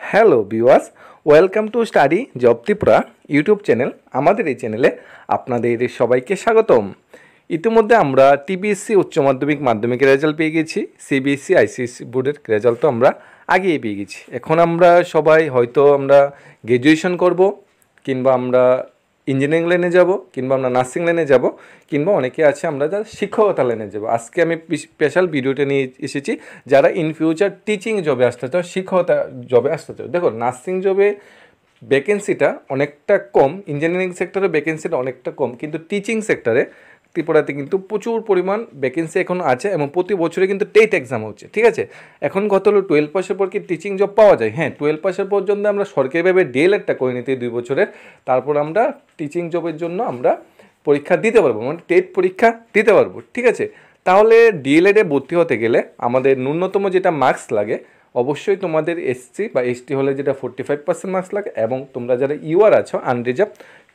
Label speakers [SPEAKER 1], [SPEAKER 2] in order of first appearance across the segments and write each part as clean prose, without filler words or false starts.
[SPEAKER 1] Hello viewers, welcome to study job Tripura YouTube channel. আমাদের এই চ্যানেলে আপনাদের সবাইকে স্বাগতম। ইতিমধ্যে আমরা টিবিএসসি উচ্চ মাধ্যমিক মাধ্যমিকের রেজাল্ট পেয়ে গেছি, সিবিএসসি আইসিএসসি বোর্ডের রেজাল্ট তো আমরা আগেই পেয়ে গেছি। এখন আমরা সবাই হয়তো আমরা গ্র্যাজুয়েশন করব, কিংবা আমরা ইঞ্জিনিয়ারিং লাইনে যাব, কিংবা আমরা নার্সিং লাইনে যাব, কিংবা অনেকে আছে আমরা যারা শিক্ষকতা লাইনে যাব। আজকে আমি স্পেশাল ভিডিওটা নিয়ে এসেছি যারা ইন ফিউচার টিচিং জবে আসতে চাও, শিক্ষকতা জবে আসতে চাও। দেখো, নার্সিং জবে ভ্যাকেন্সিটা অনেকটা কম, ইঞ্জিনিয়ারিং সেক্টরে ভ্যাকেন্সিটা অনেকটা কম, কিন্তু টিচিং সেক্টরে ত্রিপুরাতে কিন্তু প্রচুর পরিমাণ ভ্যাকেন্সি এখন আছে এবং প্রতি বছরে কিন্তু টেট এক্সাম হচ্ছে। ঠিক আছে, এখন কত হলো 12 পাসের পর কি টিচিং জব পাওয়া যায়? হ্যাঁ, 12 পাসের পর্যন্ত আমরা সরকারিভাবে D.El.Edটা করে নিতে 2 বছরের, তারপর আমরা টিচিং জবের জন্য আমরা পরীক্ষা দিতে পারবো, মানে টেট পরীক্ষা দিতে পারবো। ঠিক আছে, তাহলে D.El.Edে ভর্তি হতে গেলে আমাদের ন্যূনতম যেটা মার্কস লাগে, অবশ্যই তোমাদের SC বা ST হলে যেটা 45% মার্কস লাগে, এবং তোমরা যারা UR আছো আনরিজার্ভ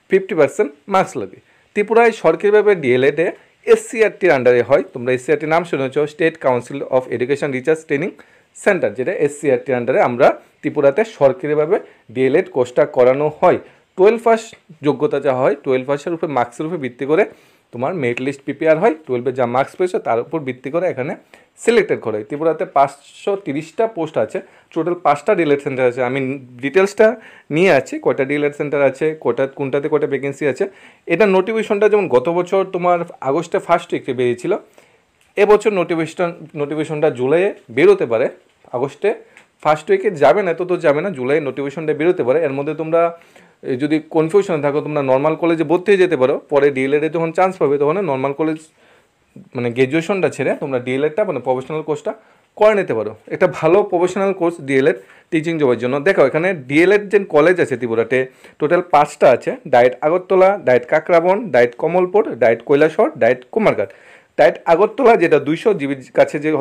[SPEAKER 1] 50% মার্কস লাগে। ত্রিপুরায় সরকারিভাবে D.El.Edে SCRTর আন্ডারে হয়। তোমরা SCRTর নাম শুনেছ, state council of education research training centre, যেটা SCRTর আন্ডারে আমরা ত্রিপুরাতে সরকারিভাবে D.El.Ed কোর্সটা করানো হয়। 12 পাস যোগ্যতা যা হয়, 12 পাসের উপরে মার্কসের উপরে ভিত্তি করে তোমার মেরিট লিস্ট প্রিপেয়ার হয়। 12-এ যা মার্কস পেয়েছো তার উপর ভিত্তি করে এখানে সিলেক্টেড করা হয়। ত্রিপুরাতে 530টা পোস্ট আছে, টোটাল 5টা D.El.Ed সেন্টার আছে। আমি ডিটেলসটা নিয়ে আছি, কয়টা D.El.Ed সেন্টার আছে, কোনটাতে কয়টা ভ্যাকেন্সি আছে। এটা নোটিফিকেশনটা যেমন গত বছর তোমার আগস্টে ফার্স্ট উইকে বেরিয়েছিল, এবছর নোটিফিকেশনটা জুলাইয়ে বেরোতে পারে। আগস্টে ফার্স্ট উইকে যাবে না, এত তো যাবে না, জুলাই নোটিফিকেশনটা বেরোতে পারে। এর মধ্যে তোমরা যদি কনফিউশন থাকো, তোমরা নর্মাল কলেজে ভর্তি হয়ে যেতে পারো। পরে D.El.Edে যখন চান্স পাবে তখন নর্মাল কলেজ মানে গ্র্যাজুয়েশনটা ছেড়ে তোমরা D.El.Edটা মানে প্রফেশনাল কোর্সটা করে নিতে পারো। এটা ভালো প্রফেশনাল কোর্স D.El.Ed টিচিং জবের জন্য। দেখো, এখানে D.El.Ed যে কলেজ আছে ত্রিপুরাতে টোটাল 5টা আছে। D.El.Ed Agartala, D.El.Ed Kakraban, D.El.Ed Kamalpur, D.El.Ed Kailashahar, D.El.Ed Kumarghat. D.El.Ed Agartala যেটা 200 জিবির কাছে যে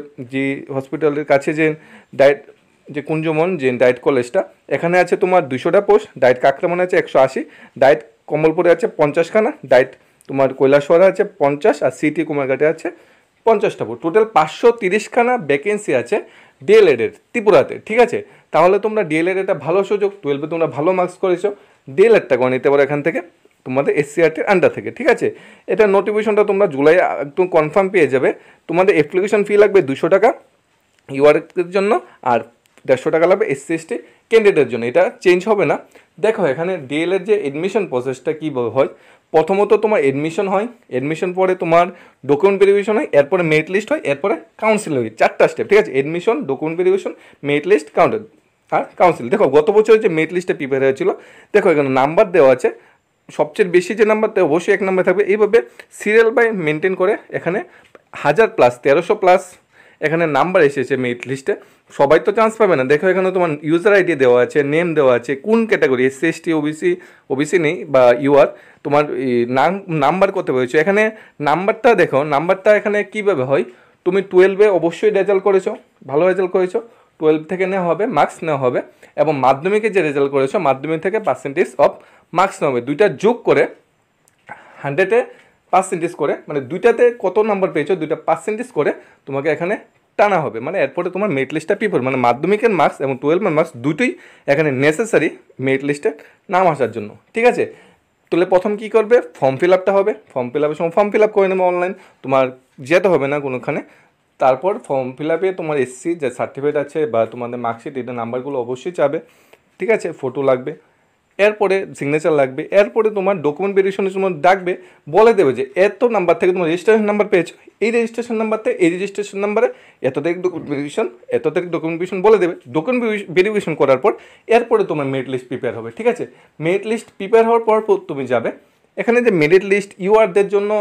[SPEAKER 1] হসপিটালের কাছে যে D.El.Ed যে কুঞ্জমন যে D.El.Ed কলেজটা, এখানে আছে তোমার 200টা পোস্ট। D.El.Ed কাকরাবনে আছে 180, D.El.Ed কমলপুরে আছে 50খানা, D.El.Ed তোমার কৈলাসহরে আছে 50, আর সিটি কুমারঘাটে আছে 50টা পোস্ট। টোটাল 530খানা ভ্যাকেন্সি আছে D.El.Edের ত্রিপুরাতে। ঠিক আছে, তাহলে তোমরা D.El.Ed এটা ভালো সুযোগ। 12-এ তোমরা ভালো মার্কস করেছো, D.El.Edটা করে নিতে পারো এখান থেকে তোমাদের SCRTর আন্ডার থেকে। ঠিক আছে, এটা নোটিফিকেশনটা তোমরা জুলাই একদম কনফার্ম পেয়ে যাবে। তোমাদের অ্যাপ্লিকেশন ফি লাগবে 200 টাকা UR-এর জন্য, আর 150 টাকা লাগবে SC/ST ক্যান্ডিডেটের জন্য। এটা চেঞ্জ হবে না। দেখো, এখানে D.El.Ed যে এডমিশন প্রসেসটা কীভাবে হয়, প্রথমত তোমার এডমিশন হয়, এডমিশন পরে তোমার ডকুমেন্ট ভেরিফিকেশন হয়, এরপরে মেরিট লিস্ট হয়, এরপরে কাউন্সিল হয়। 4টা স্টেপ। ঠিক আছে, admission, document verification, merit list, আর কাউন্সিল। দেখো, গত বছর যে মেরিট লিস্টে প্রিপেয়ার হয়েছিল, দেখো এখানে নাম্বার দেওয়া আছে, সবচেয়ে বেশি যে নাম্বার দেয় অবশ্যই 1 নাম্বার থাকবে। এইভাবে সিরিয়াল বাই মেনটেন করে এখানে 1000+, 1300+ এখানে নাম্বার এসেছে মেরিট লিস্টে। সবাই তো চান্স পাবে না। দেখো, এখানে তোমার ইউজার আইডি দেওয়া আছে, নেম দেওয়া আছে, কোন ক্যাটাগরি SC/ST ওবিসি নেই বা UR, তোমার নাম্বার কত পেয়েছো। এখানে নাম্বারটা দেখো, নাম্বারটা এখানে কীভাবে হয়, তুমি 12-এ অবশ্যই রেজাল্ট করেছো, ভালো রেজাল্ট করেছো, 12 থেকে নেওয়া হবে, মার্কস নেওয়া হবে, এবং মাধ্যমিকে যে রেজাল্ট করেছো মাধ্যমিক থেকে পার্সেন্টেজ অফ মার্কস নেওয়া হবে। দুইটা যোগ করে 100-এ পার্সেন্টেজ করে, মানে দুইটাতে কত নাম্বার পেয়েছো দুইটা পার্সেন্টেজ করে তোমাকে এখানে টানা হবে। মানে এরপরে তোমার মেরিট লিস্টটা প্রিপেয়ার, মানে মাধ্যমিকের মার্কস এবং 12-এর মার্কস দুটোই এখানে নেসেসারি মেরিট লিস্টে নাম আসার জন্য। ঠিক আছে, তাহলে প্রথম কী করবে, ফর্ম ফিল আপটা হবে। ফর্ম ফিল আপের সময় ফর্ম ফিল আপ করে নেবে অনলাইন, তোমার যেতে হবে না কোনোখানে। তারপর ফর্ম ফিল আপে তোমার SC যে সার্টিফিকেট আছে বা তোমাদের মার্কশিট, এটা নাম্বারগুলো অবশ্যই চাবে। ঠিক আছে, ফটো লাগবে, এরপরে সিগনেচার লাগবে, এরপরে তোমার ডকুমেন্ট ভেরিফিকেশনের সময় ডাকবে, বলে দেবে যে এত নাম্বার থেকে তোমার রেজিস্ট্রেশন নাম্বার পেয়েছো, এই রেজিস্ট্রেশন নাম্বার থেকে এই রেজিস্ট্রেশন নাম্বারে এত তারিখ ডকুমেন্ট ভেরিফিকেশন, এত তারিখ ডকুমেন্ট ভেরিফিকেশন বলে দেবে। ডকুমেন্ট ভেরিফিকেশন করার পর এরপরে তোমার মেরিট লিস্ট প্রিপেয়ার হবে। ঠিক আছে, মেরিট লিস্ট প্রিপেয়ার হওয়ার পর তুমি যাবে এখানে যে মেরিট লিস্ট UR-দের জন্য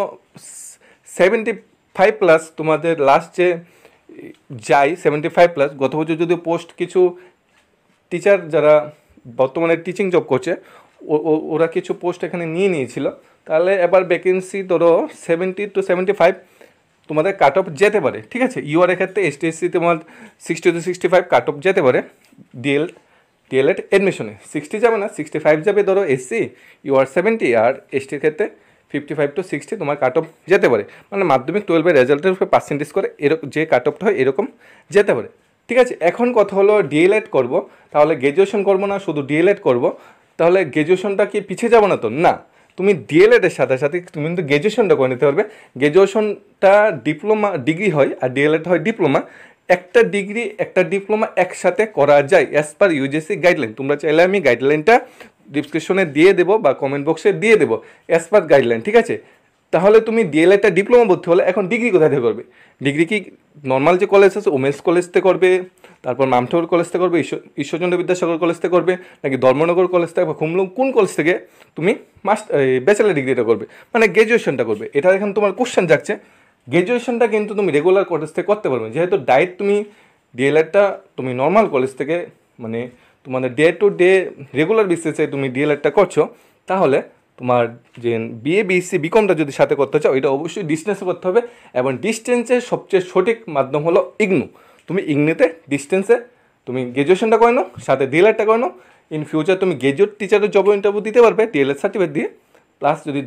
[SPEAKER 1] 75+ তোমাদের লাস্ট যে যায় 75+। গত বছর যদি পোস্ট কিছু টিচার যারা বর্তমানে টিচিং জব করছে ওরা কিছু পোস্ট এখানে নিয়েছিল, তাহলে এবার ভ্যাকেন্সি ধরো 70 to 75 তোমাদের কাট অফ যেতে পারে। ঠিক আছে, UR-এর ক্ষেত্রে ST/SC তোমার 60 to 65 কাট অফ যেতে পারে। D.El.Ed এডমিশনে 60 যাবে না, 65 যাবে ধরো SC, UR 70, আর ST-র ক্ষেত্রে 55 to 60 তোমার কাট অফ যেতে পারে। মানে মাধ্যমিক 12-এর রেজাল্টের উপরে পার্সেন্টেজ করে এরকম যে কাট অফটা হয় এরকম যেতে পারে। ঠিক আছে। এখন কথা হলো D.El.Ed করব, তাহলে গ্র্যাজুয়েশন করব না শুধু D.El.Ed করব, তাহলে গ্র্যাজুয়েশনটা কি পিছিয়ে যাবো না তো? না, তুমি D.El.Ed এর সাথে সাথে তুমি কিন্তু গ্র্যাজুয়েশনটা করে নিতে পারবে। গ্র্যাজুয়েশনটা ডিপ্লোমা ডিগ্রি হয় আর D.El.Ed হয় ডিপ্লোমা। একটা ডিগ্রি একটা ডিপ্লোমা একসাথে করা যায় অ্যাজ পার ইউজিসি গাইডলাইন। তোমরা চাইলে আমি গাইডলাইনটা ডিসক্রিপশনে দিয়ে দেবো বা কমেন্ট বক্সে দিয়ে দেবো অ্যাজ পার গাইডলাইন, ঠিক আছে। তাহলে তুমি D.El.Ed ডিপ্লোমা ভর্তি হলে এখন ডিগ্রি কোথায় থেকে করবে? ডিগ্রি কি নর্মাল যে কলেজ আছে ওমেন্স কলেজ থেকে করবে, তারপর মামঠোর কলেজ থেকে করবে, ঈশ্বরচন্দ্র বিদ্যাসাগর কলেজ থেকে করবে, নাকি ধর্মনগর কলেজ থেকে বা খুমলুং কোন কলেজ থেকে তুমি ব্যাচেলার ডিগ্রিটা করবে, মানে গ্র্যাজুয়েশনটা করবে? এটা এখন তোমার কোশ্চেন যাচ্ছে। গ্র্যাজুয়েশনটা কিন্তু তুমি রেগুলার কলেজ থেকে করতে পারবে, যেহেতু ডাইরেক্ট তুমি D.El.Edটা তুমি নর্মাল কলেজ থেকে মানে তোমাদের ডে টু ডে রেগুলার বেসিসে তুমি D.El.Edটা করছো, তাহলে তোমার যে বিএ বিএসসি বিকমটা যদি সাথে করতে চাও এটা অবশ্যই ডিস্টেন্সে করতে হবে, এবং ডিস্টেন্সের সবচেয়ে সঠিক মাধ্যম হলো ইগনু। তুমি ইগনুতে ডিস্টেন্সে তুমি গ্র্যাজুয়েশনটা করে নাও, সাথে D.El.Edটা করে নাও। ইন ফিউচার তুমি গ্র্যাজুয়েট টিচারের জব ইন্টারভিউ দিতে পারবে D.El.Ed সার্টিফিকেট দিয়ে, প্লাস যদি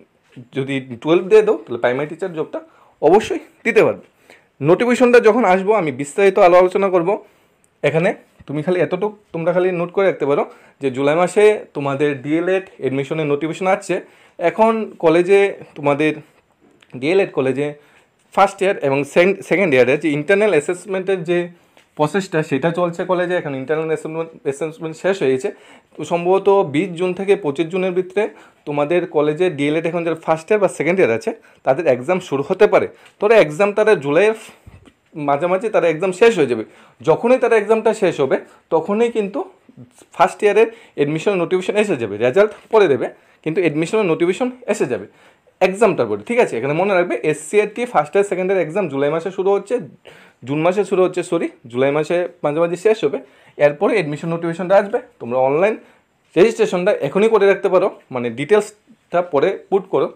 [SPEAKER 1] 12 দিয়ে দাও তাহলে প্রাইমারি টিচার জবটা অবশ্যই দিতে পারবে। নোটিফিকেশনটা যখন আসবো আমি বিস্তারিত আলোচনা করব। এখানে তুমি খালি এতটুকু তোমরা খালি নোট করে রাখতে পারো যে জুলাই মাসে তোমাদের D.El.Ed এডমিশনের নোটিফিকেশন আসছে। এখন কলেজে তোমাদের D.El.Ed কলেজে ফার্স্ট ইয়ার এবং সেকেন্ড ইয়ারের যে ইন্টারনাল অ্যাসেসমেন্টের যে প্রসেসটা সেটা চলছে কলেজে। এখন ইন্টারনাল অ্যাসেসমেন্ট শেষ হয়েছে, তো সম্ভবত 20 জুন থেকে 25 জুনের ভিতরে তোমাদের কলেজে D.El.Ed এখন যারা ফার্স্ট ইয়ার বা সেকেন্ড ইয়ার আছে তাদের এক্সাম শুরু হতে পারে। তোরা এক্সাম তারা জুলাইয়ের মাঝামাঝি তারা এক্সাম শেষ হয়ে যাবে। যখনই তারা এক্সামটা শেষ হবে তখনই কিন্তু ফার্স্ট ইয়ারের এডমিশনের নোটিফিকেশন এসে যাবে। রেজাল্ট পরে দেবে, কিন্তু এডমিশনের নোটিফিকেশন এসে যাবে এক্সামটার পরে, ঠিক আছে। এখানে মনে রাখবে SCRT first year second year exam জুলাই মাসে শুরু হচ্ছে, জুলাই মাসে মাঝামাঝি শেষ হবে। এরপরে এডমিশন নোটিফিকেশনটা আসবে। তোমরা অনলাইন রেজিস্ট্রেশনটা এখনই করে রাখতে পারো, মানে ডিটেলসটা পরে পুট করো।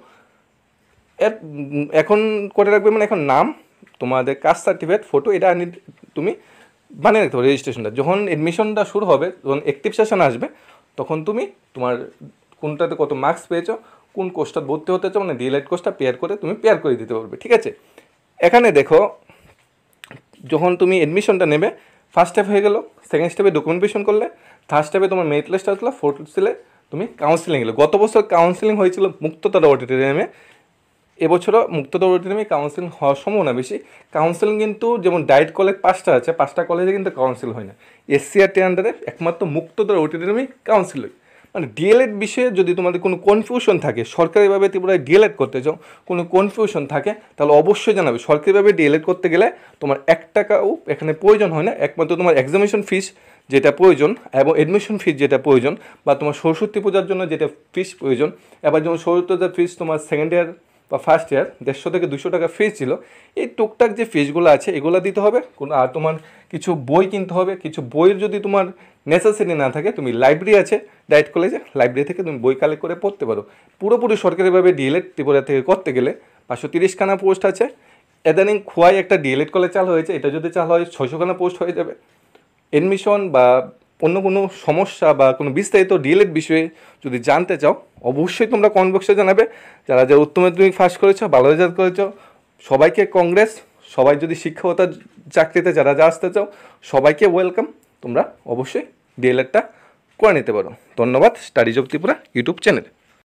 [SPEAKER 1] এখন করে রাখবে মানে এখন নাম, তোমাদের কাস্ট সার্টিফিকেট, ফটো, এটা তুমি বানিয়ে রাখতে পারো। রেজিস্ট্রেশনটা যখন এডমিশনটা শুরু হবে, যখন অ্যাক্টিভ সেশন আসবে, তখন তুমি তোমার কোনটাতে কত মার্কস পেয়েছো, কোন কোর্সটা ভর্তি হতে চাও, মানে D.El.Ed কোর্সটা পেয়ার করে দিতে পারবে, ঠিক আছে। এখানে দেখো, যখন তুমি অ্যাডমিশনটা নেবে ফার্স্ট স্টেপ হয়ে গেল, সেকেন্ড স্টেপে ডকুমেন্টেশন করলে, থার্ড স্টেপে তোমার মেরিট লিস্ট আসলো, ফোর্থ স্টেপে তুমি কাউন্সিলিং এলো। গত বছর কাউন্সিলিং হয়েছিল মুক্ততারা অডিটোরিয়ামে, এবছরও মুক্ততা অডিটোরিয়ামে কাউন্সিলিং হওয়ার সম্ভাবনা বেশি। কাউন্সিলিং কিন্তু যেমন ডাইরেক্ট কলেজ 5টা আছে, 5টা কলেজে কিন্তু কাউন্সিল হয় না। SCRT আন্ডারে একমাত্র মুক্ততার অডিটোরিয়ামে কাউন্সিল হয়। মানে D.El.Ed বিষয়ে যদি তোমাদের কোনো কনফিউশন থাকে, সরকারিভাবে ত্রিপুরায় D.El.Ed করতে চাও, কোনো কনফিউশন থাকে, তাহলে অবশ্যই জানাবে। সরকারিভাবে D.El.Ed করতে গেলে তোমার 1 টাকাও এখানে প্রয়োজন হয় না, একমাত্র তোমার এক্সামিনেশন ফিস যেটা প্রয়োজন এবং এডমিশন ফিস যেটা প্রয়োজন, বা তোমার সরস্বতী পূজার জন্য যেটা ফিস প্রয়োজন। এবার যেমন সরস্বতী পূজার ফিস তোমার সেকেন্ড ইয়ার বা ফার্স্ট ইয়ার 150 থেকে 200 টাকা ফিস ছিল। এই টুকটাক যে ফিসগুলো আছে এগুলো দিতে হবে। আর তোমার কিছু বই কিনতে হবে। কিছু বইয়ের যদি তোমার নেসেসিটি না থাকে, তুমি লাইব্রেরি আছে ডাইরেক্ট কলেজে, লাইব্রেরি থেকে তুমি বই কালেক্ট করে পড়তে পারো। পুরোপুরি সরকারিভাবে D.El.Ed ত্রিপুরা থেকে করতে গেলে 530খানা পোস্ট আছে। ইদানিং খোয়াই একটা D.El.Ed কলেজ চালু হয়েছে, এটা যদি চালু হয় 600খানা পোস্ট হয়ে যাবে। এডমিশন বা অন্য কোনো সমস্যা বা কোনো বিস্তারিত D.El.Ed বিষয়ে যদি জানতে চাও, অবশ্যই তোমরা কমেন্ট বক্সে জানাবে। যারা যারা উচ্চ মাধ্যমিক পাস করেছো, ভালো রেজাল্ট করেছো, সবাইকে কংগ্রেস। সবাই যদি শিক্ষকতা চাকরিতে যারা আসতে চাও, সবাইকে ওয়েলকাম। তোমরা অবশ্যই D.El.Edটা করে নিতে পারো। ধন্যবাদ study job Tripura YouTube channel.